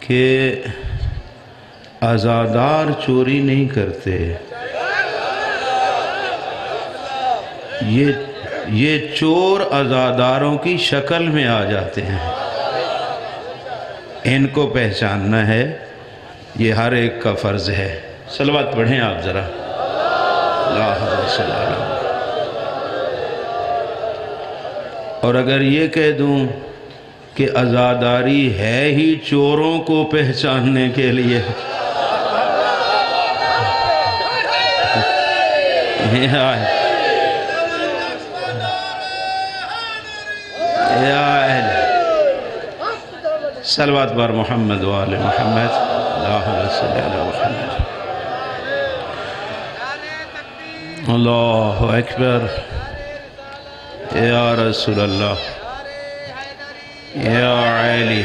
کہ عزادار چوری نہیں کرتے، یہ چور عزاداروں کی شکل میں آ جاتے ہیں، ان کو پہچاننا ہے، یہ ہر ایک کا فرض ہے۔ صلوات پڑھیں آپ ذرا، اللہم صلی اللہ علیہ وسلم۔ اور اگر یہ کہہ دوں کہ عزاداری ہے ہی چوروں کو پہچاننے کے لیے، صلوات بر محمد و آل محمد، اللہم صلی علی محمد۔ اللہ اکبر، یا رسول اللہ، یا علی۔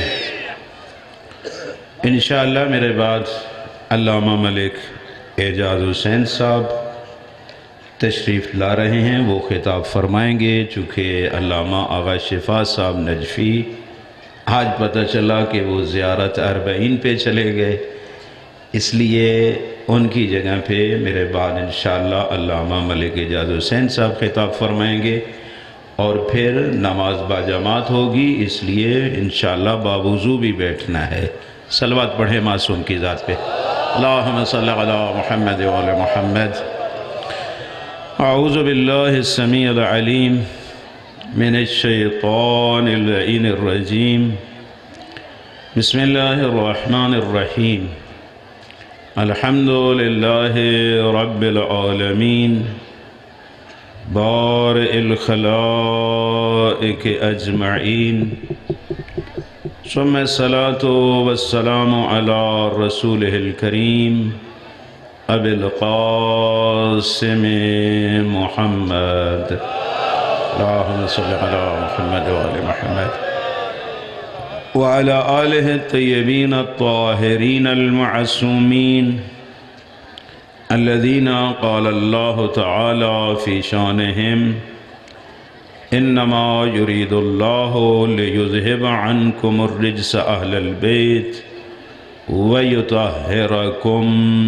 انشاءاللہ میرے بعد علامہ ملک اعجاز حسین صاحب تشریف لا رہے ہیں، وہ خطاب فرمائیں گے۔ چونکہ علامہ آغا شفا صاحب نجفی آج پتہ چلا کہ وہ زیارت 40 پہ چلے گئے، اس لیے ان کی جگہ پہ میرے بعد انشاءاللہ علامہ ملک اعجاز حسین صاحب خطاب فرمائیں گے، اور پھر نماز باجماعت ہوگی، اس لیے انشاءاللہ باوضو بھی بیٹھنا ہے۔ صلوات پڑھیں معصوم کی ذات پہ، اللہم صلی علی محمد و آل محمد۔ اعوذ باللہ السمیع العلیم من الشیطان اللعین الرجیم، بسم اللہ الرحمن الرحیم، الحمد للہ رب العالمین، بارئ الخلائق اجمعین، ثم الصلاة والسلام علی رسولہ الکریم ابی القاسم محمد، اللہم صلی علی محمد وآل محمد وعلی آلہ الطیبین الطاہرین المعصومین الذین قال اللہ تعالی فی شانہم انما یرید اللہ لیذہب عنکم الرجس اہل البیت وَيُطَهِّرَكُمْ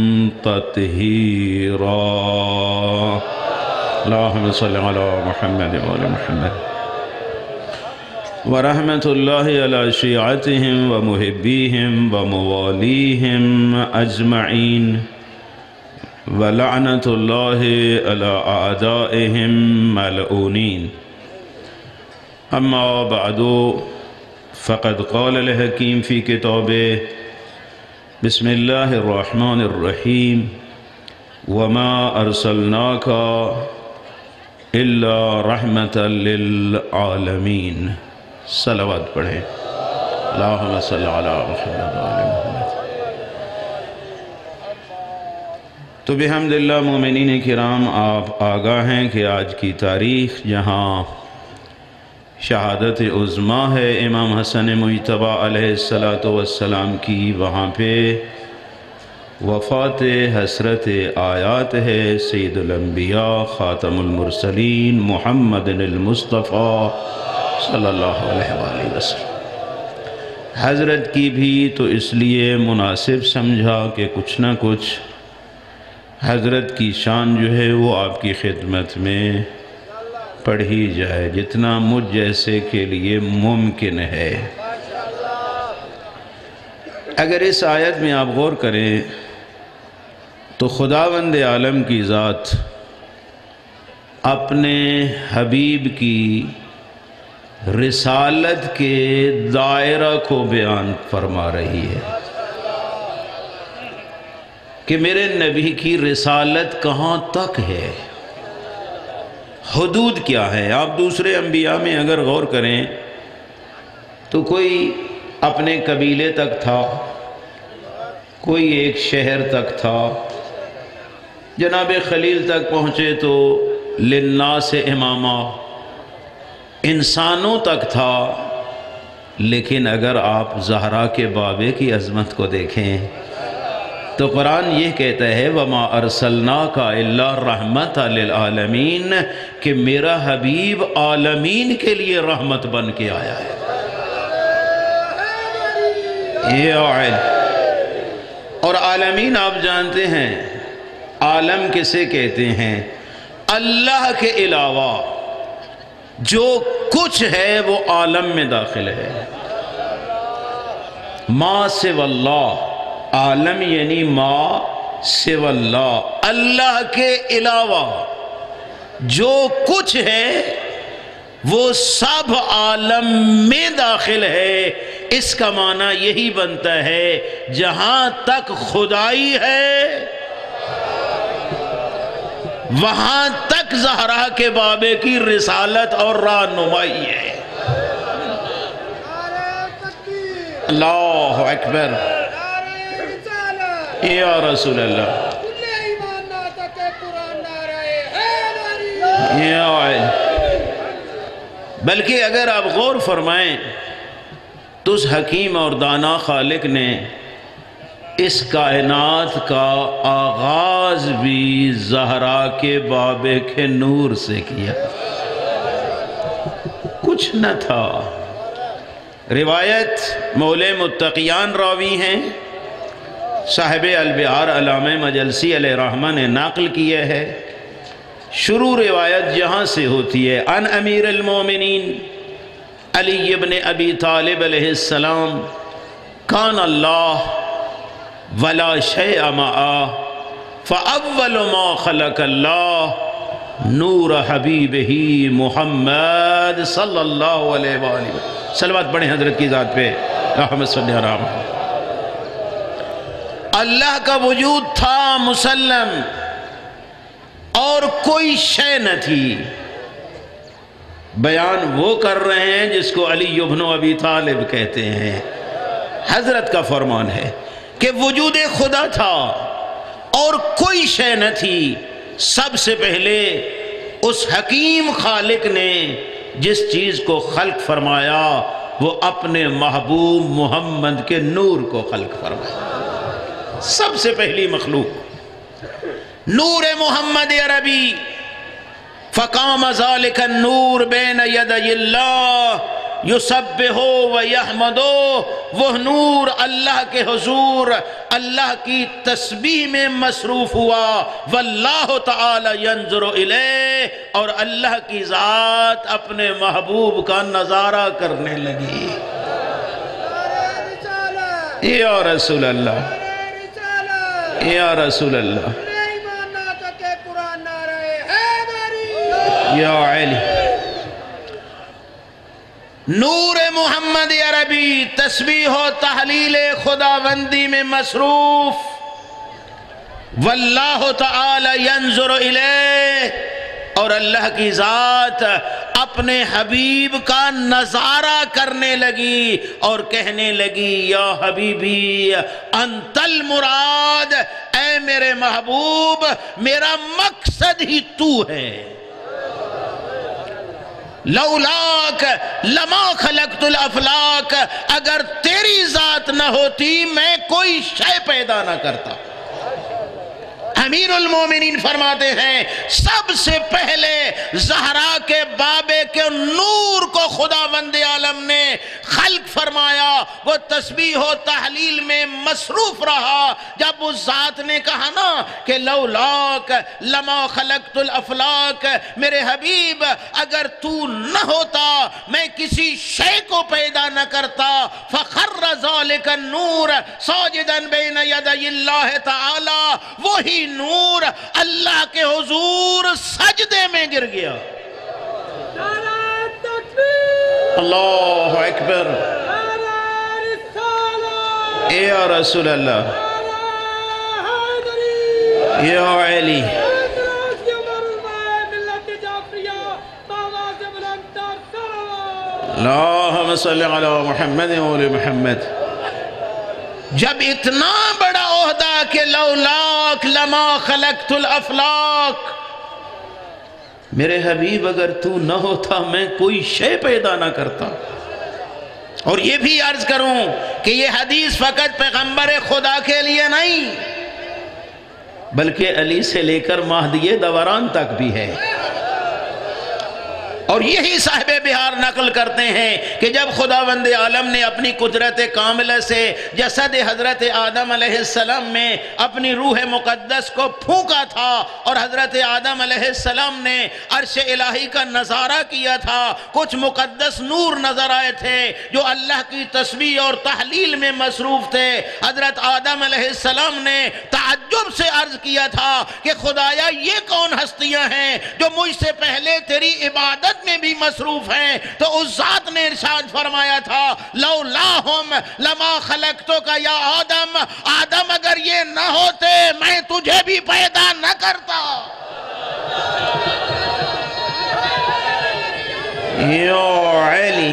تَطْهِيرًا، اللہم صلی علی محمد وآل محمد۔ ورحمت اللہ علی شیعتہم ومحبیہم وموالیہم اجمعین، ولعنت اللہ علی اعدائہم ملعونین۔ اما بعد فقد قال الحکیم فی کتابہ بسم اللہ الرحمن الرحیم، وما ارسلناک الا رحمتا للعالمین۔ صلوات پڑھیں، اللہم صلی علی محمد وآل محمد۔ تو بحمد اللہ مومنین کرام، آپ آگاہ ہیں کہ آج کی تاریخ جہاں شہادت عظمیٰ ہے امام حسن مجتبیٰ علیہ السلام کی، وہاں پہ وفات حسرت آیات ہے سید الانبیاء خاتم المرسلین محمد المصطفیٰ صلی اللہ علیہ وآلہ وسلم۔ حضرت کی بھی تو اس لیے مناسب سمجھا کہ کچھ نہ کچھ حضرت کی شان جو ہے وہ آپ کی خدمت میں پڑھی جائے، جتنا مجھ جیسے کے لیے ممکن ہے۔ اگر اس آیت میں آپ غور کریں تو خداوند عالم کی ذات اپنے حبیب کی رسالت کے دائرہ کو بیان فرما رہی ہے کہ میرے نبی کی رسالت کہاں تک ہے، حدود کیا ہے۔ آپ دوسرے انبیاء میں اگر غور کریں تو کوئی اپنے قبیلے تک تھا، کوئی ایک شہر تک تھا، جناب خلیل تک پہنچے تو للناس امامہ، انسانوں تک تھا۔ لیکن اگر آپ زہرا کے بابے کی عظمت کو دیکھیں تو قرآن یہ کہتا ہے وَمَا أَرْسَلْنَاكَ إِلَّا رَحْمَةً لِلْعَالَمِينَ، کہ میرا حبیب عالمین کے لیے رحمت بن کے آیا ہے۔ اور عالمین آپ جانتے ہیں عالم کسے کہتے ہیں؟ اللہ کے علاوہ جو کچھ ہے وہ عالم میں داخل ہے۔ ما سوى اللہ، عالم یعنی ما سوى اللہ، اللہ کے علاوہ جو کچھ ہے وہ سب عالم میں داخل ہے۔ اس کا معنی یہی بنتا ہے جہاں تک خدائی ہے وہاں تک زہرا کے بابے کی رسالت اور رہنمائی ہے۔ اللہ اکبر، یا رسول اللہ، بلکہ اگر آپ غور فرمائیں تو اس حکیم اور دانا خالق نے اس کائنات کا آغاز بھی زہرا کے بابے کے نور سے کیا، کچھ نہ تھا۔ روایت مولے متقیان راوی ہیں، صاحب البہار علامہ مجلسی علیہ رحمہ نے نقل کیا ہے۔ شروع روایت جہاں سے ہوتی ہے، ان امیر المومنین علی ابن ابی طالب علیہ السلام، کان اللہ ولا شیء معہ فاول ما خلق اللہ نور حبیبہ محمد صلی اللہ علیہ وآلہ وسلم۔ صلوات پڑھیں حضرت کی ذات پہ، رحمت صلی اللہ علیہ۔ اللہ کا وجود تھا مسلم اور کوئی شے نہ تھی۔ بیان وہ کر رہے ہیں جس کو علی ابن ابی طالب کہتے ہیں۔ حضرت کا فرمان ہے کہ وجود خدا تھا اور کوئی شے نہ تھی۔ سب سے پہلے اس حکیم خالق نے جس چیز کو خلق فرمایا وہ اپنے محبوب محمد کے نور کو خلق فرمایا۔ سب سے پہلی مخلوق نور محمد عربی، فقام ذالک النور بین یدی اللہ یسبح و یحمدو، وہ نور اللہ کے حضور اللہ کی تسبیح میں مصروف ہوا، واللہ تعالی ینظر الیہ، اور اللہ کی ذات اپنے محبوب کا نظارہ کرنے لگی۔ یا رسول اللہ، یا رسول اللہ، یا علی۔ نور محمد عربی تسبیح و تحلیل خداوندی میں مصروف، واللہ تعالی ینظر الیہ، اور اللہ کی ذات اپنے حبیب کا نظارہ کرنے لگی اور کہنے لگی یا حبیبی انت المراد، اے میرے محبوب میرا مقصد ہی تو ہے۔ لولاک لما خلقت الافلاک، اگر تیری ذات نہ ہوتی میں کوئی شے پیدا نہ کرتا۔ امیر المومنین فرماتے ہیں سب سے پہلے زہرا کے بابے کے نور کو خداوند عالم نے خلق فرمایا، وہ تسبیح و تحلیل میں مصروف رہا۔ جب اس ذات نے کہا نا کہ لولاک لما خلقت الافلاک، میرے حبیب اگر تو نہ ہوتا میں کسی شے کو پیدا نہ کرتا، فخر ذالک النور ساجدا بین یدی اللہ تعالی، وہی نور اللہ کے حضور سجدے میں گر گیا۔ اللہ اکبر، یا رسول اللہ، یا علی۔ اللہم صلی علی محمد و علی محمد۔ جب اتنا بڑا عہدہ کہ لولاک لما خلقت الافلاک، میرے حبیب اگر تو نہ ہوتا میں کوئی شے پیدا نہ کرتا۔ اور یہ بھی عرض کروں کہ یہ حدیث فقط پیغمبر خدا کے لیے نہیں بلکہ علی سے لے کر مہدی دوران تک بھی ہے۔ اور یہی صاحب بہار نقل کرتے ہیں کہ جب خداوند عالم نے اپنی قدرت کاملہ سے جسد حضرت آدم علیہ السلام میں اپنی روح مقدس کو پھونکا تھا اور حضرت آدم علیہ السلام نے عرش الہی کا نظارہ کیا تھا، کچھ مقدس نور نظر آئے تھے جو اللہ کی تسبیح اور تحلیل میں مصروف تھے۔ حضرت آدم علیہ السلام نے تعجب سے عرض کیا تھا کہ خدایا یہ کون ہستیاں ہیں جو مجھ سے پہلے تیری عبادت میں بھی مصروف ہیں؟ تو اس ذات نے ارشاد فرمایا تھا لولاہم لما خلقتک یا آدم، آدم اگر یہ نہ ہوتے میں تجھے بھی پیدا نہ کرتا۔ یا علی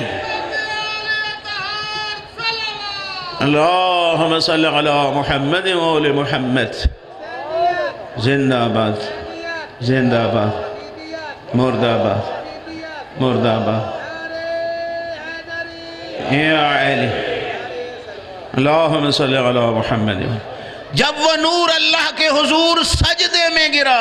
اللہم صلی علی محمد و آل محمد۔ زندہ آباد، زندہ آباد، مرد آباد، مرد آباد۔ یا علی اللہم صلی علی محمد۔ جب وہ نور اللہ کے حضور سجدے میں گرا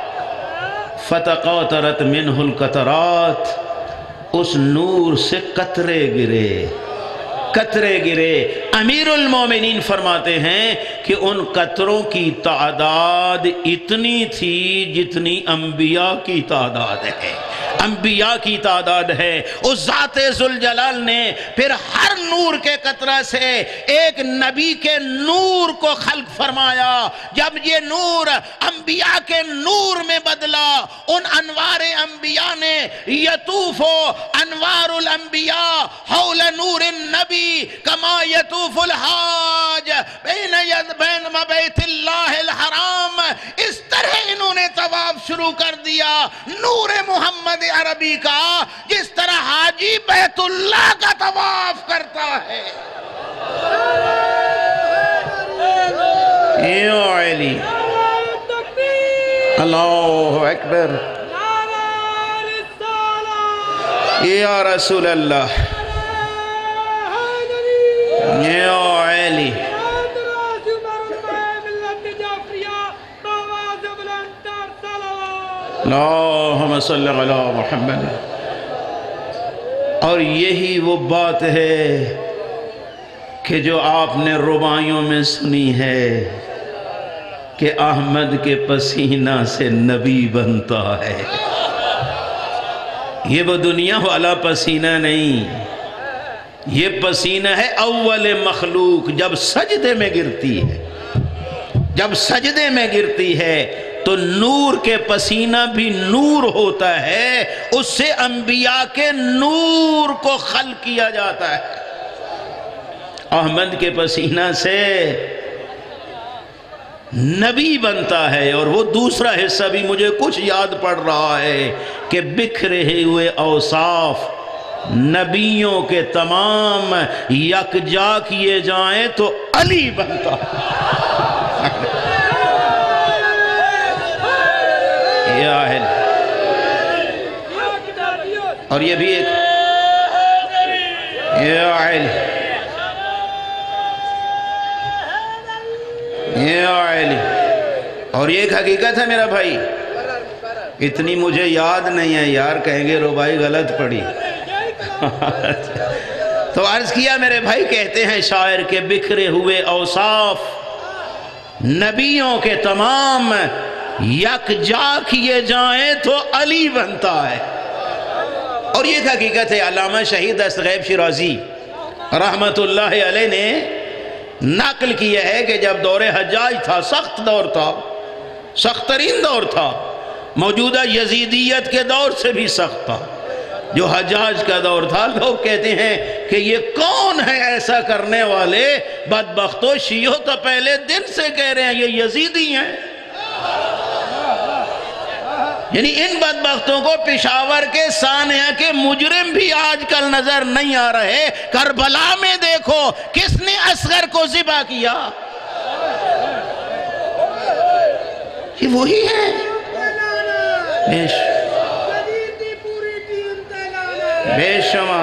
فتقاطرت منہ القطرات، اس نور سے قطرے گرے، قطرے گرے۔ امیر المومنین فرماتے ہیں کہ ان قطروں کی تعداد اتنی تھی جتنی انبیاء کی تعداد ہے، انبیاء کی تعداد ہے۔ اس ذات ذوالجلال نے پھر ہر نور کے قطرہ سے ایک نبی کے نور کو خلق فرمایا۔ جب یہ نور انبیاء کے نور میں بدلا، ان انوار انبیاء نے یطوف انوار الانبیاء حول نور النبی کما یطوف الحاج بین بیت اللہ الحرام، اس طرح انہوں نے طواف شروع کر دیا نور محمد عربی کا، جس طرح حاجی بیت اللہ کا طواف کرتا ہے۔ یا علی اللہ اکبر، یا رسول اللہ، یا علی اللہم صلی علی محمد۔ اور یہی وہ بات ہے کہ جو آپ نے رباعیوں میں سنی ہے کہ احمد کے پسینہ سے نبی بنتا ہے۔ یہ وہ دنیا والا پسینہ نہیں، یہ پسینہ ہے اول مخلوق۔ جب سجدے میں گرتی ہے، جب سجدے میں گرتی ہے تو نور کے پسینہ بھی نور ہوتا ہے، اس سے انبیاء کے نور کو خلق کیا جاتا ہے۔ احمد کے پسینہ سے نبی بنتا ہے۔ اور وہ دوسرا حصہ بھی مجھے کچھ یاد پڑ رہا ہے کہ بکھرے ہوئے اوصاف نبیوں کے تمام یکجا کیے جائیں تو علی بنتا ہے۔ یا اہل، اور یہ بھی ایک یا اہل، یا اہل، اور یہ ایک حقیقت ہے میرا بھائی، اتنی مجھے یاد نہیں ہے یار، کہیں گے ربائی غلط پڑی۔ تو عرض کیا میرے بھائی، کہتے ہیں شاعر کے بکھرے ہوئے اوصاف نبیوں کے تمام یکجا کیے جائیں تو علی بنتا ہے۔ اور یہ حقیقت ہے، علامہ شہید دستغیب شیرازی رحمت اللہ علیہ نے نقل کیا ہے کہ جب دور حجاج تھا، سخت دور تھا، سخت ترین دور تھا، موجودہ یزیدیت کے دور سے بھی سخت تھا، جو حجاج کا دور تھا۔ لوگ کہتے ہیں کہ یہ کون ہے ایسا کرنے والے؟ بدبختو، شیعہ تو پہلے دن سے کہہ رہے ہیں یہ یزیدی ہیں۔ یعنی ان بدبختوں کو پشاور کے سانحہ کے مجرم بھی آج کل نظر نہیں آ رہے۔ کربلا میں دیکھو کس نے اصغر کو ذبح کیا، یہ وہی ہے۔ بے شمار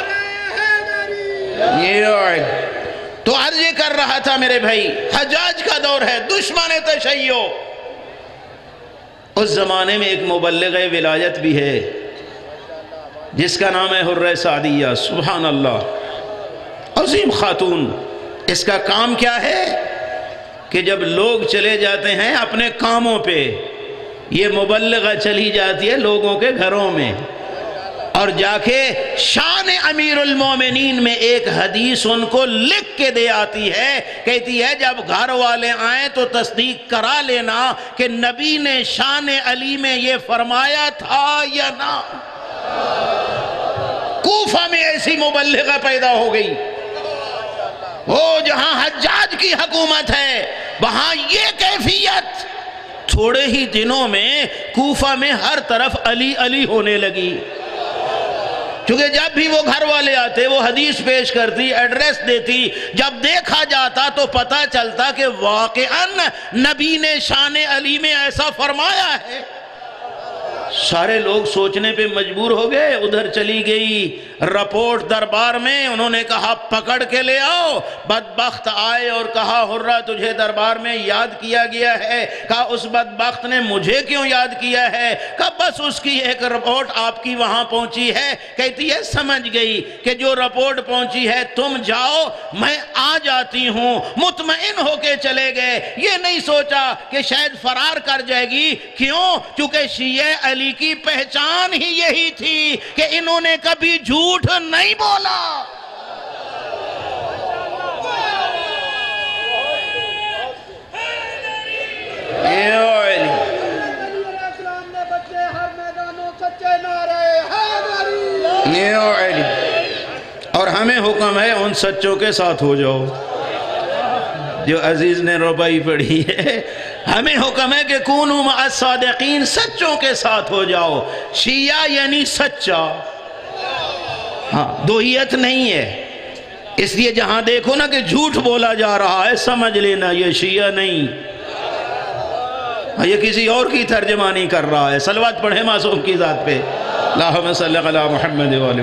یہ تو عرض یہ کر رہا تھا میرے بھائی، حجاج کا دور ہے، دشمن تشیع۔ اس زمانے میں ایک مبلغ ولایت بھی ہے، جس کا نام ہے حرہ سعدیہ، سبحان اللہ، عظیم خاتون. اس کا کام کیا ہے کہ جب لوگ چلے جاتے ہیں اپنے کاموں پہ، یہ مبلغہ چلی جاتی ہے لوگوں کے گھروں میں، اور جا کے شان امیر المومنین میں ایک حدیث ان کو لکھ کے دے آتی ہے. کہتی ہے جب گھر والے آئیں تو تصدیق کرا لینا کہ نبی نے شان علی میں یہ فرمایا تھا یا نہ. کوفہ میں ایسی مبلغہ پیدا ہو گئی، وہ جہاں حجاج کی حکومت ہے وہاں یہ کیفیت. تھوڑے ہی دنوں میں کوفہ میں ہر طرف علی علی ہونے لگی، کیونکہ جب بھی وہ گھر والے آتے وہ حدیث پیش کرتی، ایڈریس دیتی، جب دیکھا جاتا تو پتہ چلتا کہ واقعاً نبی نے شان علی میں ایسا فرمایا ہے. سارے لوگ سوچنے پہ مجبور ہو گئے. ادھر چلی گئی رپورٹ دربار میں، انہوں نے کہا پکڑ کے لے آؤ. بدبخت آئے اور کہا حرہ تجھے دربار میں یاد کیا گیا ہے. کہا اس بدبخت نے مجھے کیوں یاد کیا ہے؟ کہا بس اس کی ایک رپورٹ آپ کی وہاں پہنچی ہے. کہتی ہے سمجھ گئی کہ جو رپورٹ پہنچی ہے تم جاؤ میں آ جاتی ہوں. مطمئن ہو کے چلے گئے. یہ نہیں سوچا کہ شاید فرار کر جائے گی. کیوں؟ کیونکہ شیعہ علی کی پہچان ہی یہی تھی کہ انہوں نے کبھی جھوٹ نہیں بولا. اور ہمیں حکم ہے ان سچوں کے ساتھ ہو جاؤ. جو عزیز نے ربائی پڑھی ہے، ہمیں حکم ہے کہ کونوا مع الصادقین، سچوں کے ساتھ ہو جاؤ. شیعہ یعنی سچا، ہاں دوہیت نہیں ہے. اس لیے جہاں دیکھو نا کہ جھوٹ بولا جا رہا ہے سمجھ لینا یہ شیعہ نہیں، یہ کسی اور کی ترجمانی کر رہا ہے. صلوات پڑھیں معصوم کی ذات پہ، اللہم صلی علی محمد وآلہ.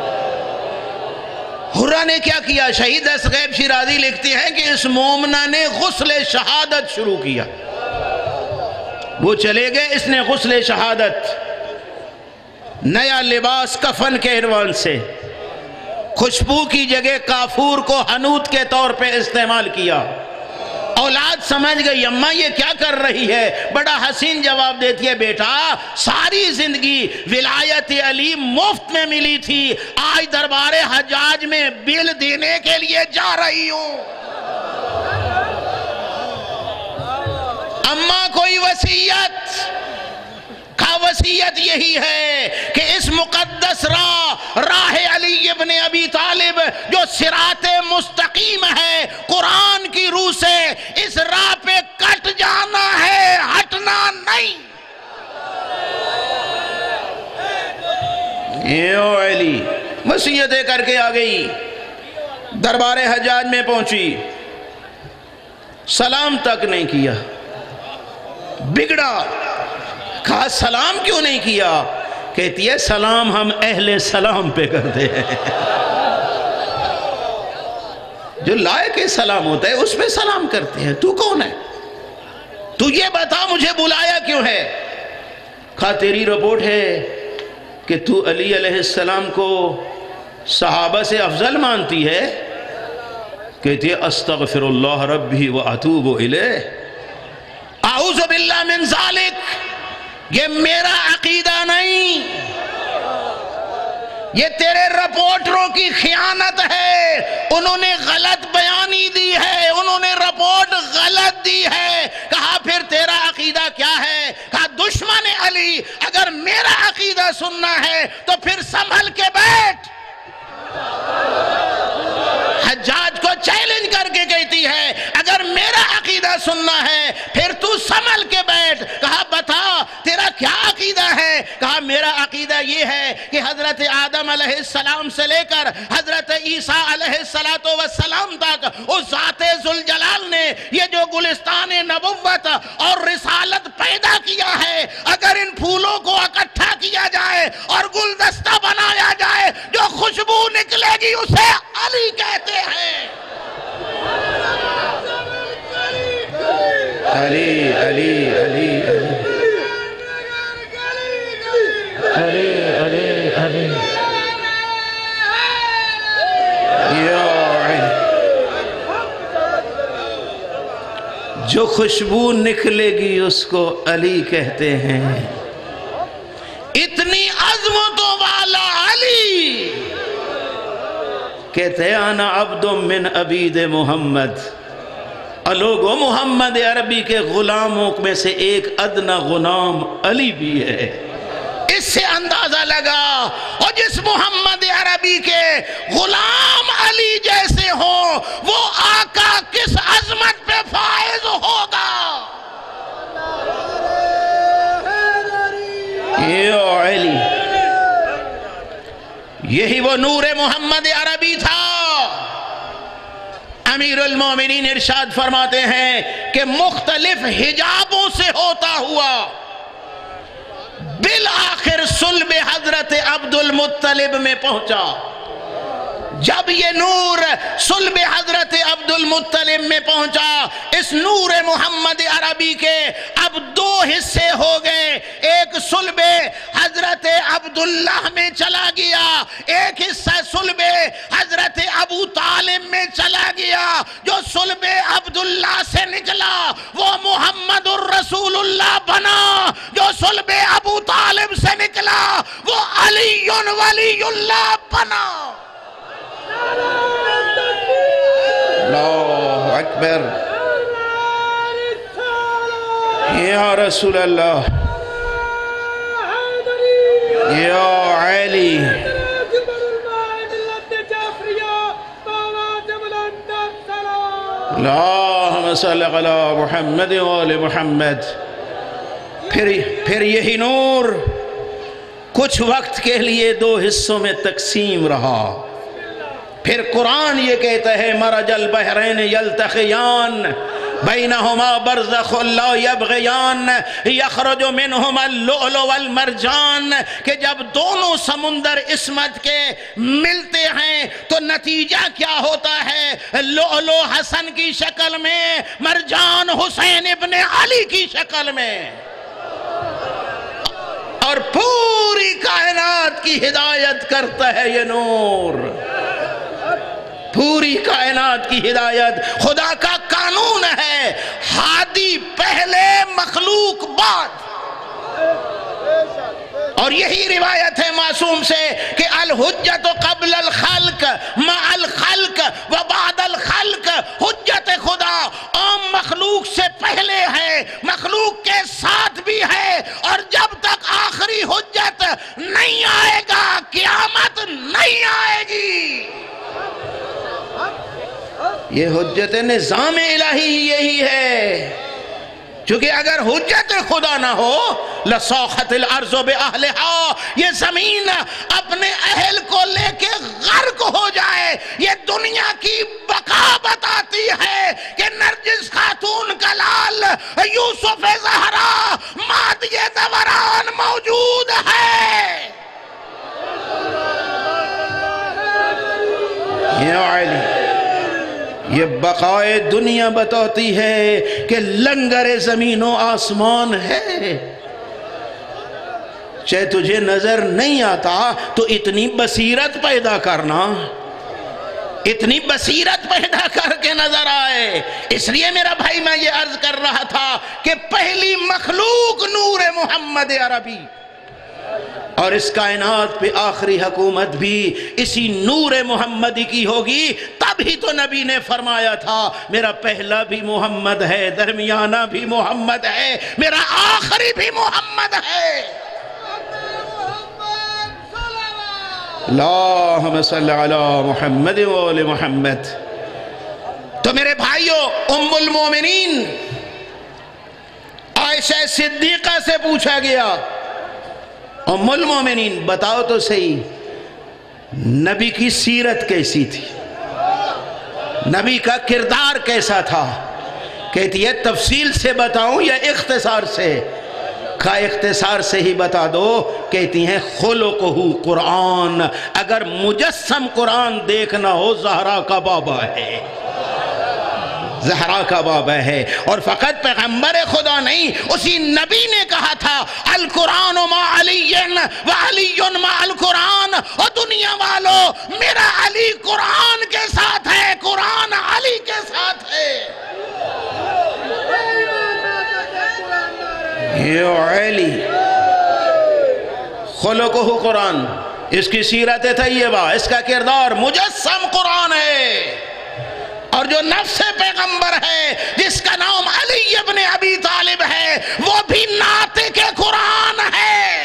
حرہ نے کیا کیا؟ شہید اسغیب شیرازی لکھتے ہیں کہ اس مومنہ نے غسل شہادت شروع کیا. وہ چلے گئے، اس نے غسل شہادت، نیا لباس کفن کے عنوان سے، خوشبو کی جگہ کافور کو حنوط کے طور پہ استعمال کیا. اولاد سمجھ گئی اماں یہ کیا کر رہی ہے؟ بڑا حسین جواب دیتی ہے بیٹا ساری زندگی ولایت علی مفت میں ملی تھی، آج دربار حجاج میں بل دینے کے لیے جا رہی ہوں. اماں کوئی وصیت کا وصیت یہی ہے کہ اس مقدس راہ علی ابن ابی طالب جو صراط مستقیم ہے قرآن کی روح سے، اس راہ پہ کٹ جانا ہے، ہٹنا نہیں. یہ علی وصیتیں کر کے آ گئی، دربار حجاج میں پہنچی، سلام تک نہیں کیا. بگڑا، کہا سلام کیوں نہیں کیا؟ کہتی ہے سلام ہم اہل سلام پہ کرتے ہیں. جو لائق سلام ہوتا ہے اس پہ سلام کرتے ہیں. تو کون ہے؟ تو یہ بتا مجھے بلایا کیوں ہے؟ کہا تیری رپورٹ ہے کہ تو علی علیہ السلام کو صحابہ سے افضل مانتی ہے. کہتی ہے استغفر اللہ ربی واتوب الیہ، اعوذ باللہ من ذالک، یہ میرا عقیدہ نہیں، یہ تیرے رپورٹروں کی خیانت ہے. انہوں نے غلط بیانی دی ہے، انہوں نے رپورٹ غلط دی ہے. کہا پھر تیرا عقیدہ کیا ہے؟ کہا دشمن علی اگر میرا عقیدہ سننا ہے تو پھر سنبھل کے بیٹھ. حجاج کو چیلنج کر کے کہتی ہے اگر میرا عقیدہ سننا ہے پھر تو سنبھل کے بیٹھ. کہا بتا تیرا کیا عقیدہ ہے؟ کہا میرا عقیدہ یہ ہے کہ حضرت آدم علیہ السلام سے لے کر حضرت عیسیٰ علیہ السلام تک اس ذات ذوالجلال نے یہ جو گلستان نبوت اور رسالت پیدا کیا ہے، اگر ان پھولوں کو اکٹھا کیا جائے اور گلدستہ بنایا جائے جو خوشبو نکلے گی اسے علی کہتے ہیں. علی علی علی علی علی علی علی جو خوشبو نکلے گی اس کو علی کہتے ہیں. اتنی عظمتوں والا علی کہتے ہیں انا عبد من عبید محمد. اور لوگوں محمد عربی کے غلاموں میں سے ایک ادنا غلام علی بھی ہے. اس سے اندازہ لگا اور جس محمد عربی کے غلام علی جیسے ہوں وہ آقا کس عظمت پہ فائز ہوگا. یا علی یہی وہ نور محمد عربی تھا. امیر المومنین ارشاد فرماتے ہیں کہ مختلف حجابوں سے ہوتا ہوا بالآخر صلب حضرت عبد المطلب میں پہنچا. جب یہ نور صلب حضرت عبد المطلب میں پہنچا اس نور محمد عربی کے اب دو حصے ہو گئے. ایک صلب حضرت عبداللہ میں چلا گیا, ایک حصہ صلب حضرت ابو طالب میں چلا گیا. جو صلب عبداللہ سے نکلا وہ محمد الرسول اللہ بنا, جو صلب ابو طالب سے نکلا وہ علی ولی اللہ بنا. اللہ اکبر. یا رسول اللہ, یا علی, اللہم صلی علی محمد و آل محمد. پھر یہی نور کچھ وقت کے لیے دو حصوں میں تقسیم رہا. پھر قرآن یہ کہتا ہے مرج البحرین یلتقیان بینہما برزخ لا یبغیان یخرج منہما اللؤلؤ والمرجان, کہ جب دونوں سمندر عصمت کے ملتے ہیں تو نتیجہ کیا ہوتا ہے؟ لؤلؤ حسن کی شکل میں, مرجان حسین ابن علی کی شکل میں. اور پوری کائنات کی ہدایت کرتا ہے یہ نور. پوری کائنات کی ہدایت خدا کا قانون ہے, ہادی پہلے مخلوق بعد. اور یہی روایت ہے معصوم سے کہ الحجت قبل الخلق مع الخلق و بعد الخلق. حجت خدا عام مخلوق سے پہلے ہے, مخلوق کے ساتھ بھی ہے, اور جب تک آخری حجت نہیں آئے گا قیامت نہیں آئے گی. یہ حجت نظام الہی یہی ہے. چونکہ اگر حجت خدا نہ ہو لصاخت الارض باہلہا, یہ زمین اپنے اہل کو لے کے غرق ہو جائے. یہ دنیا کی بقا بتاتی ہے کہ نرجس خاتون کا لال یوسف زہرا مادی دوران موجود ہے. یا علی, یہ بقائے دنیا بتاتی ہے کہ لنگر زمین و آسمان ہے. چاہے تجھے نظر نہیں آتا تو اتنی بصیرت پیدا کرنا, اتنی بصیرت پیدا کر کے نظر آئے. اس لیے میرا بھائی میں یہ عرض کر رہا تھا کہ پہلی مخلوق نور محمد عربی, اور اس کائنات پہ آخری حکومت بھی اسی نور محمدی کی ہوگی. تب ہی تو نبی نے فرمایا تھا میرا پہلا بھی محمد ہے, درمیانہ بھی محمد ہے, میرا آخری بھی محمد ہے. اللہم صلی علی محمد و آل محمد. تو میرے بھائیو, ام المومنین عائشہ صدیقہ سے پوچھا گیا ام المومنین بتاؤ تو صحیح نبی کی سیرت کیسی تھی, نبی کا کردار کیسا تھا؟ کہتی ہے تفصیل سے بتاؤں یا اختصار سے؟ کہا اختصار سے ہی بتا دو. کہتی ہیں خلقہ قرآن, اگر مجسم قرآن دیکھنا ہو زہرا کا بابا ہے, زہرا کا بابا ہے. اور فقط پیغمبر خدا نہیں, اسی نبی نے کہا تھا القرآن مع علی و علی مع القرآن. اور دنیا والو میرا علی قرآن کے ساتھ ہے, قرآن علی کے ساتھ ہے. علی خلقہ قرآن، اس کی سیرت طیبہ، اس کا کردار مجسم قرآن ہے، اور جو نفس پیغمبر ہے جس کا نام علی ابن ابی طالب ہے وہ بھی ناطق قرآن ہے۔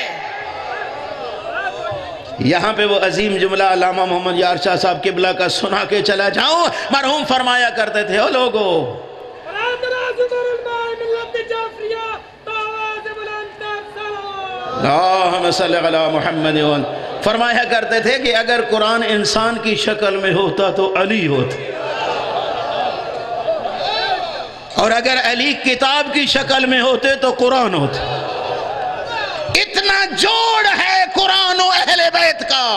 یہاں پہ وہ عظیم جملہ علامہ محمد یار شاہ صاحب قبلہ کا سنا کے چلا جاؤں۔ مرحوم فرمایا کرتے تھے، او لوگو اللہم صلی علی محمد، فرمایا کرتے تھے کہ اگر قرآن انسان کی شکل میں ہوتا تو علی ہوتا، اور اگر علی کتاب کی شکل میں ہوتے تو قرآن ہوتا۔ اتنا جوڑ ہے قرآن و اہل بیت کا۔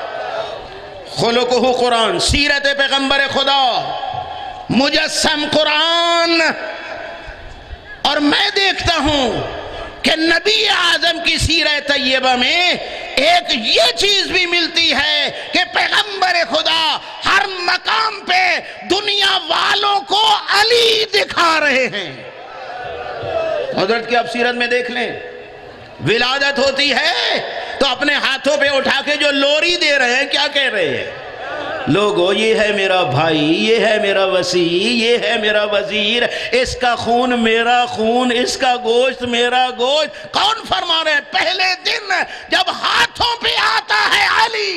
خلقہ قرآن، سیرت پیغمبر خدا، مجسم قرآن۔ اور میں دیکھتا ہوں کہ نبی اعظم کی سیرت طیبہ میں ایک یہ چیز بھی ملتی ہے کہ پیغمبر خدا ہر مقام پہ دنیا والوں کو علی دکھا رہے ہیں۔ حضرت کی آپ سیرت میں دیکھ لیں، ولادت ہوتی ہے تو اپنے ہاتھوں پہ اٹھا کے جو لوری دے رہے ہیں کیا کہہ رہے ہیں؟ لوگو یہ ہے میرا بھائی، یہ ہے میرا وسیع، یہ ہے میرا وزیر، اس کا خون میرا خون، اس کا گوشت میرا گوشت۔ کون فرما رہے ہیں؟ پہلے دن جب ہاتھوں پہ آتا ہے علی،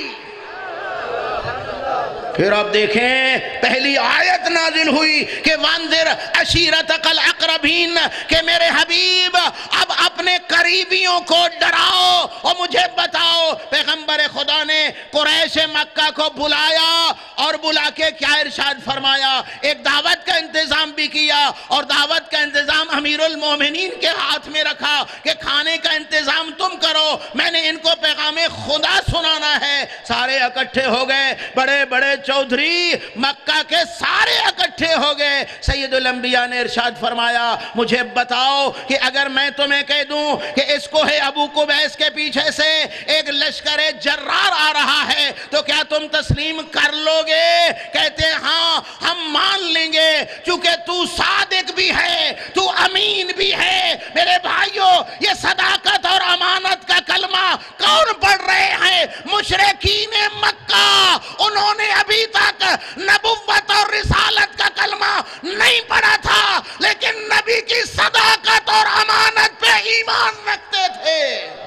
پھر آپ دیکھیں پہلی آیت نازل ہوئی کہ وانذر عشیرتک الاقربین، کہ میرے حبیب اب اپنے قریبیوں کو ڈراؤ اور مجھے بتاؤ۔ پیغمبر خدا نے قریش مکہ کو بلایا اور بلا کے کیا ارشاد فرمایا؟ ایک دعوت کا انتظام بھی کیا، اور دعوت کا انتظام امیر المومنین کے ہاتھ میں رکھا کہ کھانے کا انتظام تم کرو، میں نے ان کو پیغام خدا سنانا ہے۔ سارے اکٹھے ہو گئے، بڑے بڑے چودھری مکہ کے سارے اکٹھے ہو گئے۔ سید الانبیاء نے ارشاد فرمایا مجھے بتاؤ کہ اگر میں تمہیں کہہ دوں کہ اس کوہ ابو قبیس کے پیچھے سے ایک لشکر جرار آ رہا ہے تو کیا تم تسلیم کر لو گے؟ کہتے ہیں ہاں ہم مان لیں گے، چونکہ تو صادق بھی ہے، تو امین بھی ہے۔ میرے بھائیوں، یہ صداقت اور امانت کا کلمہ کون پڑھ رہے ہیں؟ مشرکین مکہ۔ انہوں نے ابھی تک نبوت اور رسالت کا کلمہ نہیں پڑھا تھا، لیکن نبی کی صداقت اور امانت پہ ایمان رکھتے تھے۔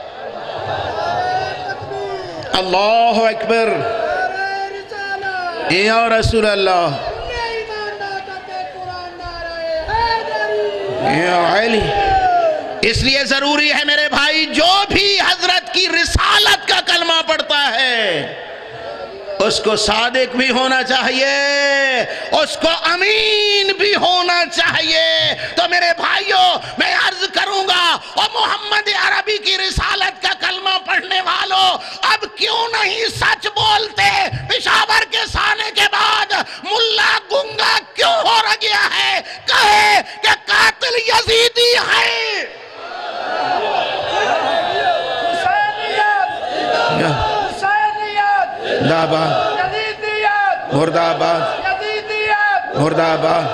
اللہ اکبر، یا رسول اللہ، یا علی۔ اس لیے ضروری ہے میرے بھائی، جو بھی حضرت کی رسالت کا کلمہ پڑھتا ہے اس کو صادق بھی ہونا چاہیے، اس کو امین بھی ہونا چاہیے۔ تو میرے بھائیوں، میں عرض کروں گا، اور محمد عربی کی رسالت کا کلمہ پڑھنے والوں، اب کیوں نہیں سچ بولتے؟ پشاور کے سانے کے بعد ملا گنگا کیوں ہو گیا ہے؟ کہے کہ قاتل یزیدی ہے۔ مردہ آباد، مردہ آباد،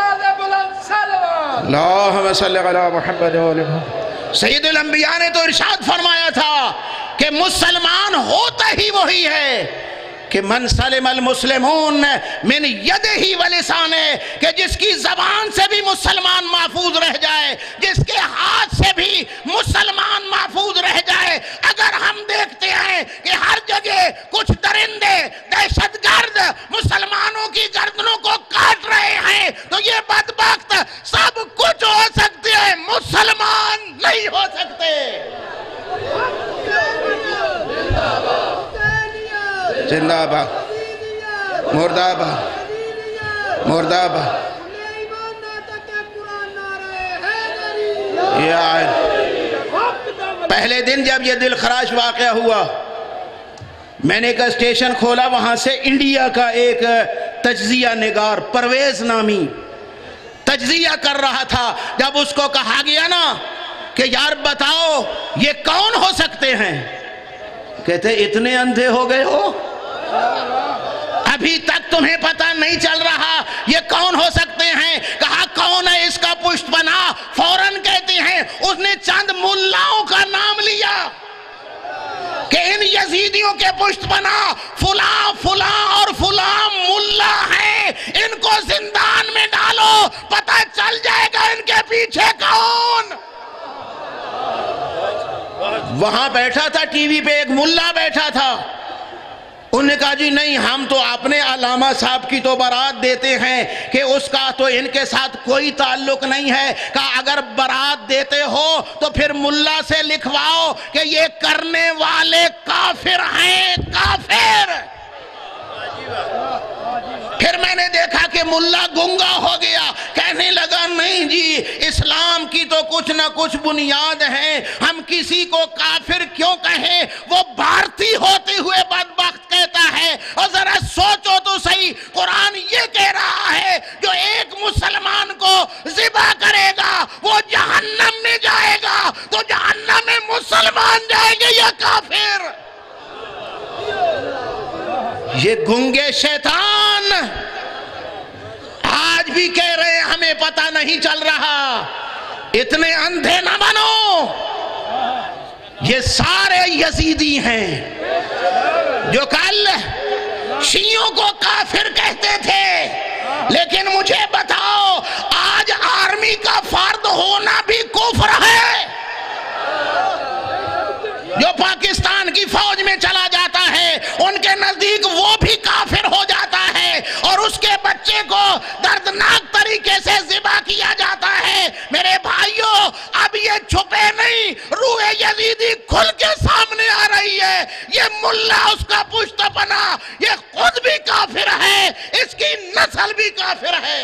اللہم صلی علی محمد و علی محمد۔ سید الانبیاء نے تو ارشاد فرمایا تھا کہ مسلمان ہوتا ہی وہی ہے کہ من سلم المسلمون من یدہ ولسانہ، کہ جس کی زبان سے بھی مسلمان محفوظ رہ جائے، جس کے ہاتھ سے بھی مسلمان محفوظ رہ جائے۔ اگر ہم دیکھتے ہیں کہ ہر جگہ کچھ درندے دہشت گرد مسلمانوں کی گردنوں کو کاٹ رہے ہیں تو یہ بدبخت سب کچھ ہو سکتے ہیں، مسلمان نہیں ہو سکتے۔ زندہ آباد، مردہ آباد، مردہ آباد۔ پہلے دن جب یہ دل خراش واقعہ ہوا، میں نے ایک اسٹیشن کھولا، وہاں سے انڈیا کا ایک تجزیہ نگار پرویز نامی تجزیہ کر رہا تھا۔ جب اس کو کہا گیا نا کہ یار بتاؤ یہ کون ہو سکتے ہیں، کہتے اتنے اندھے ہو گئے ہو، ابھی تک تمہیں پتہ نہیں چل رہا یہ کون ہو سکتے ہیں؟ کہا کون ہے اس کا پشت بنا؟ فوراً کہتے ہیں اس نے چند حسینیوں کے پشت بنا فلاں فلاں اور فلاں ملا ہیں، ان کو زندان میں ڈالو، پتہ چل جائے گا ان کے پیچھے کون۔ وہاں بیٹھا تھا ٹی وی پہ ایک ملا بیٹھا تھا، انہوں نے کہا جی نہیں، ہم تو اپنے علامہ صاحب کی تو برات دیتے ہیں کہ اس کا تو ان کے ساتھ کوئی تعلق نہیں ہے۔ کہا اگر برات دیتے ہو تو پھر ملا سے لکھواؤ کہ یہ کرنے والے کافر ہیں، کافر۔ پھر میں نے دیکھا کہ ملا گنگا ہو گیا، کہنے لگا نہیں جی، اسلام کی تو کچھ نہ کچھ بنیاد ہے، ہم کسی کو کافر کیوں کہیں؟ وہ بھارتی ہوتے ہوئے بدبخت کہتا ہے۔ اور ذرا سوچو تو صحیح، قرآن یہ کہہ رہا ہے جو ایک مسلمان کو ذبح کرے گا وہ جہنم میں جائے گا، تو جہنم میں مسلمان جائیں گے یا کافر؟ یہ گنگے شیطان آج بھی کہہ رہے ہیں ہمیں پتہ نہیں چل رہا۔ اتنے اندھے نہ بنو، یہ سارے یزیدی ہیں جو کل شیعوں کو کافر کہتے تھے، لیکن مجھے بتاؤ آج آرمی کا فرد ہونا بھی کفر ہے۔ جو پاکستان کی فوج میں چلا جاتا ہے ان کے نزدیک وہ بھی کافر ہو جاتا ہے، اور اس کے بچے کو دردناک طریقے سے ذبح کیا جاتا ہے۔ میرے بھائیوں، اب یہ چھپے نہیں، روح یزیدی کھل کے سامنے آ رہی ہے۔ یہ ملا اس کا پشت بنا، یہ خود بھی کافر ہے، اس کی نسل بھی کافر ہے۔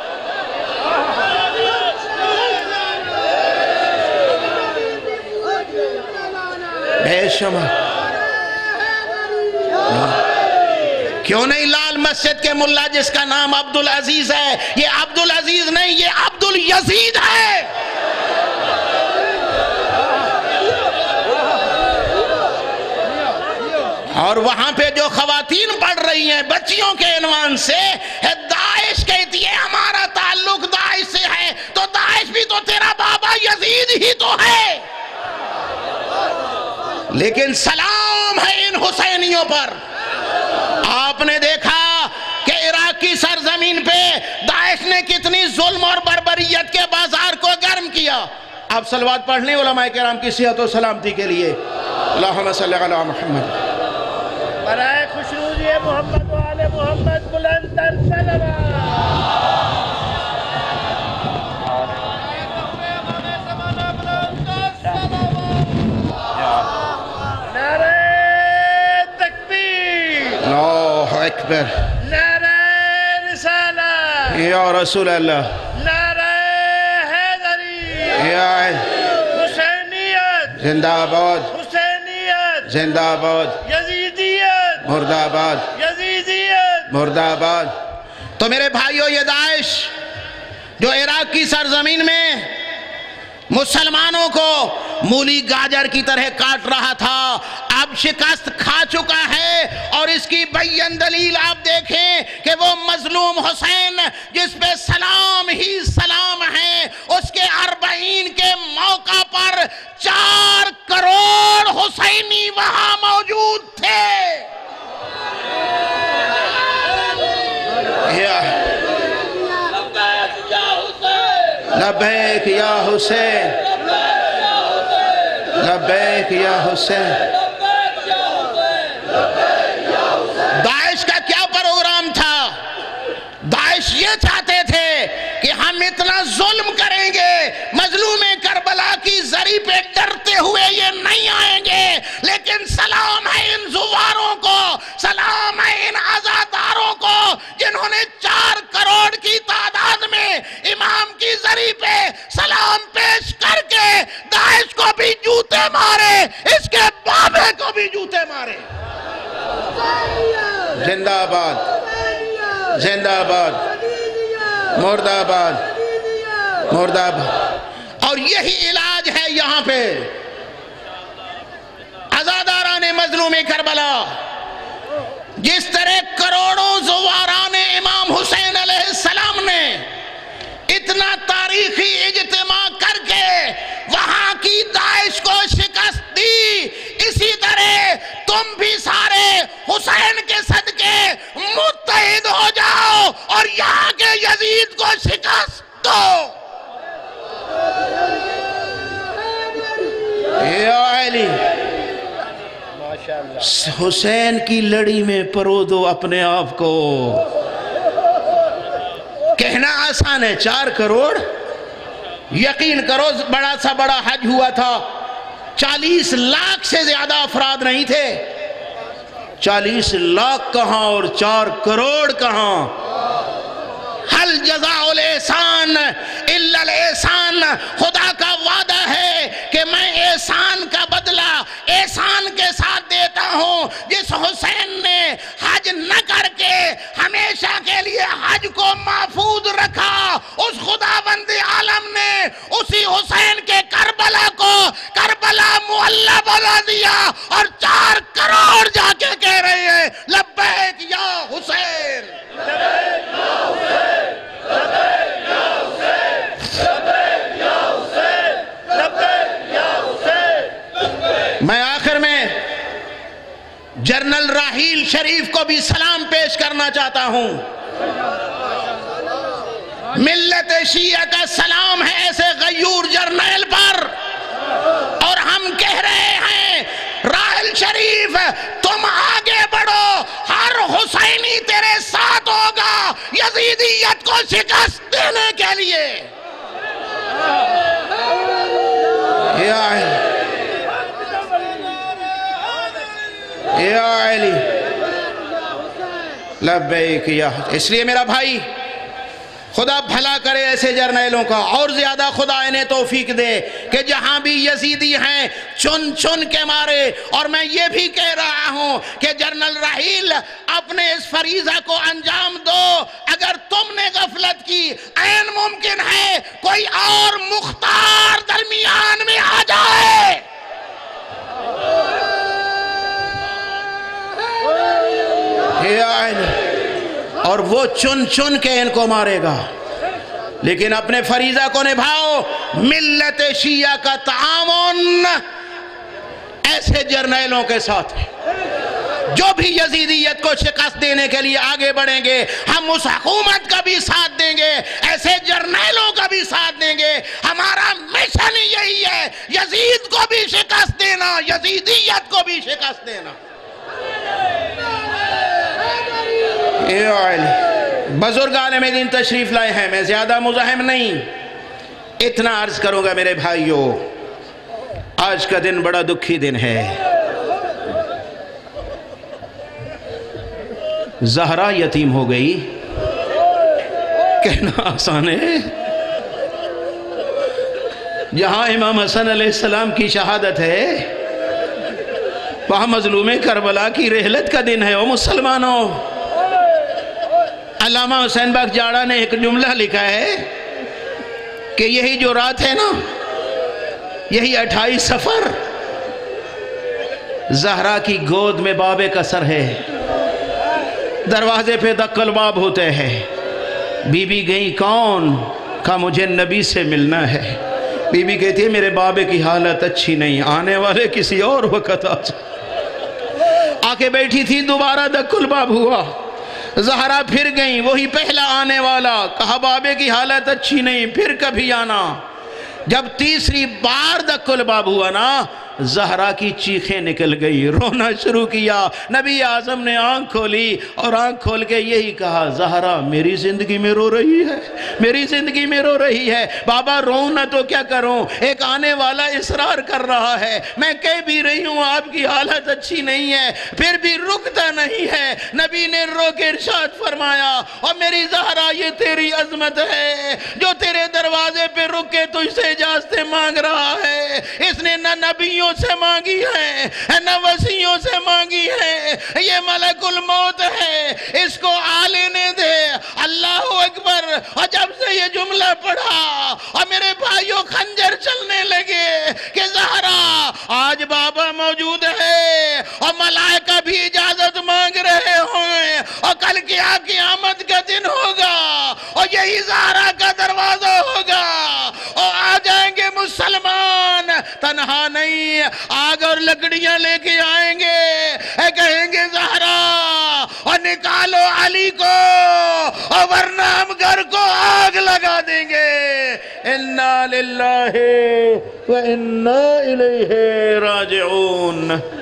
بے شمع کیوں نہیں لال مسجد کے ملا جس کا نام عبدالعزیز ہے؟ یہ عبدالعزیز نہیں، یہ عبدالیزید ہے۔ اور وہاں پہ جو خواتین پڑھ رہی ہیں بچیوں کے عنوان سے، داعش کہتی ہے ہمارا تعلق داعش سے ہے، تو داعش بھی تو تیرا بابا یزید ہی تو ہے۔ لیکن سلام ہے ان حسینیوں پر۔ آپ نے دیکھا کہ عراق کی سرزمین پہ داعش نے کتنی ظلم اور بربریت کے بازار کو گرم کیا۔ آپ صلوات پڑھ لیں علماء کرام کی صحت و سلامتی کے لیے۔ اللہم صلی علی محمد۔ برائے خوشنودی محمد و آل محمد بلندن سلام۔ اکبر، نعرہ رسالہ یا رسول اللہ، نعرہ حیدری، یا حسینیت زندہ آباد، حسینیت زندہ آباد، یزیدیت مردہ آباد، یزیدیت مردہ آباد۔ تو میرے بھائیوں، یہ داعش جو عراق کی سرزمین میں مسلمانوں کو مولی گاجر کی طرح کاٹ رہا تھا، اب شکست کھا چکا ہے، اور اس کی بیان دلیل آپ دیکھیں کہ وہ مظلوم حسین جس پہ سلام ہی سلام ہے، اس کے 40 کے موقع پر 4 کروڑ حسینی وہاں موجود تھے۔ لبیک یا حسین، لبیک یا حسین۔ داعش کا کیا پروگرام تھا؟ داعش یہ چاہتے تھے کہ ہم اتنا ظلم کریں گے، مظلوم کربلا کی زری پہ ڈرتے ہوئے یہ نہیں آئیں گے، لیکن سلام ہے ان زواروں کو، سلام ہے ان عزاداروں کو جنہوں نے 4 کروڑ کی تعداد میں امام کی زری پہ سلام پیش کر کے داعش کو بھی جوتے مارے، اس کے بابے کو بھی جوتے مارے۔ زندہ آباد، زندہ آباد، مردہ آباد، مردہ آباد۔ اور یہی علاج ہے یہاں پہ عزاداران مظلوم کربلا، جس طرح کروڑوں زواران امام حسین علیہ السلام نے اتنا تاریخی اجتماع کر کے وہاں کی داعش کو شکست دی، اسی طرح تم بھی حسین کے صدقے متحد ہو جاؤ اور یہاں کے یزید کو شکست دو۔ یا علی، حسین کی لڑی میں پرو دو اپنے آپ کو۔ کہنا آسان ہے، 4 کروڑ، یقین کرو بڑا سا بڑا حج ہوا تھا، 40 لاکھ سے زیادہ افراد نہیں تھے۔ 40 لاکھ کہاں اور 4 کروڑ کہاں؟ حل جزاء الاحسان الا الاحسان، خدا کا وعدہ ہے کہ میں احسان کا بدلہ احسان کے ساتھ دیتا ہوں۔ جس حسین نے حج نہ کر کے ہمیشہ کے لیے حج کو محفوظ رکھا، اس خداوند عالم نے اسی حسین کے کربلا کو کربلا معلی بنا دیا، اور 4 کروڑ جا کے کہہ رہے ہیں لبیک یا حسین، لبیک یا حسین، لبیک یا حسین، لبیک یا حسین، لبیک یا حسین۔ میں آخر میں جنرل راحیل شریف کو بھی سلام پیش کرنا چاہتا ہوں۔ ملت شیعہ کا سلام ہے ایسے غیور جرنیل پر، اور ہم کہہ رہے ہیں راحیل شریف تم آگے بڑھو، ہر حسینی تیرے ساتھ ہوگا یزیدیت کو شکست دینے کے لیے۔ یا علی لبیک یا، اس لیے میرا بھائی خدا بھلا کرے ایسے جرنیلوں کا، اور زیادہ خدا انہیں توفیق دے کہ جہاں بھی یزیدی ہیں چن چن کے مارے۔ اور میں یہ بھی کہہ رہا ہوں کہ جنرل راحیل اپنے اس فریضہ کو انجام دو۔ اگر تم نے غفلت کی، عین ممکن ہے کوئی اور مختار درمیان میں آ جائے۔ اور وہ چن چن کے ان کو مارے گا، لیکن اپنے فریضہ کو نبھاؤ۔ ملت شیعہ کا تعاون ایسے جرنیلوں کے ساتھ ہے جو بھی یزیدیت کو شکست دینے کے لیے آگے بڑھیں گے۔ ہم اس حکومت کا بھی ساتھ دیں گے، ایسے جرنیلوں کا بھی ساتھ دیں گے۔ ہمارا مشن یہی ہے، یزید کو بھی شکست دینا، یزیدیت کو بھی شکست دینا۔ بزرگ عالم دین تشریف لائے ہیں، میں زیادہ مزاحم نہیں، اتنا عرض کروں گا میرے بھائیوں، آج کا دن بڑا دکھی دن ہے۔ زہرا یتیم ہو گئی، کہنا آسان ہے۔ جہاں امام حسن علیہ السلام کی شہادت ہے، وہاں مظلوم کربلا کی رحلت کا دن ہے۔ او مسلمانوں، علامہ حسین بخش جاڑا نے ایک جملہ لکھا ہے کہ یہی جو رات ہے نا، یہی 28 صفر، زہرا کی گود میں باب کثر ہے، دروازے پہ دق الباب ہوتے ہیں۔ بی بی گئی کون؟ کہا مجھے نبی سے ملنا ہے۔ بی بی کہتی ہے میرے بابے کی حالت اچھی نہیں، آنے والے کسی اور وقت آ کے بیٹھی تھی، دوبارہ دق الباب ہوا، زہرا پھر گئیں، وہی پہلا آنے والا، کہا بابے کی حالت اچھی نہیں، پھر کبھی آنا۔ جب تیسری بار دق الباب ہوا نا، زہرا کی چیخیں نکل گئی، رونا شروع کیا۔ نبی اعظم نے آنکھ کھولی اور آنکھ کھول کے یہی کہا، زہرا میری زندگی میں رو رہی ہے، میری زندگی میں رو رہی ہے۔ بابا روؤں نہ تو کیا کروں، ایک آنے والا اصرار کر رہا ہے، میں کہہ بھی رہی ہوں آپ کی حالت اچھی نہیں ہے، پھر بھی رکتا نہیں ہے۔ نبی نے رو کے ارشاد فرمایا، اور میری زہرا یہ تیری عظمت ہے جو تیرے دروازے پہ رک کے تجھ سے اجازتیں مانگ رہا ہے۔ اس نے نہ نبیوں سے مانگی ہے نہ وسیعوں سے مانگی ہے، یہ ملک الموت ہے، اس کو آ لینے دے۔ اللہ اکبر۔ اور جب سے یہ جملہ پڑھا اور میرے بھائیوں خنجر چلنے لگے کہ زہرا آج بابا موجود ہے اور ملائکہ بھی اجازت مانگ رہے ہوں، اور کل کیا قیامت کا دن ہوگا اور یہی زہرا کا دروازہ ہوگا، اور آ جائیں گے مسلمان، تنہا نہیں، آگ اور لکڑیاں لے کے آئیں گے، کہیں گے زہرا کالونی کو، اور ورنہ ہم گھر کو آگ لگا دیں گے۔ انا للہ و انا الیہ راجعون۔